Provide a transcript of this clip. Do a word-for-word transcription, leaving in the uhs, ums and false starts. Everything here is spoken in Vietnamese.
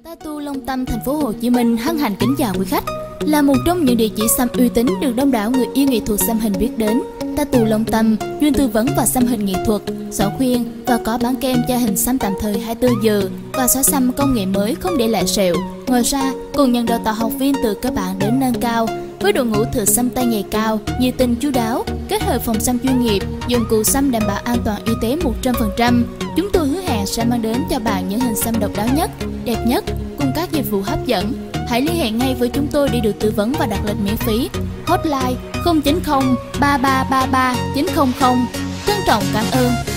Tattoo Long Tâm, thành phố Hồ Chí Minh hân hạnh kính chào quý khách. Là một trong những địa chỉ xăm uy tín được đông đảo người yêu nghệ thuật xăm hình biết đến, Tattoo Long Tâm chuyên tư vấn và xăm hình nghệ thuật, xỏ khuyên và có bán kem cho hình xăm tạm thời hai mươi tư giờ và xóa xăm công nghệ mới không để lại sẹo. Ngoài ra, còn nhận đào tạo học viên từ cơ bản đến nâng cao với đội ngũ thợ xăm tay nghề cao, nhiệt tình chu đáo, kết hợp phòng xăm chuyên nghiệp, dụng cụ xăm đảm bảo an toàn y tế một trăm phần trăm. Chúng tôi hứa hẹn sẽ mang đến cho bạn những hình xăm độc đáo nhất, đẹp nhất cùng các dịch vụ hấp dẫn. Hãy liên hệ ngay với chúng tôi để được tư vấn và đặt lịch miễn phí. Hotline không chín không ba ba ba ba chín không không. Trân trọng cảm ơn.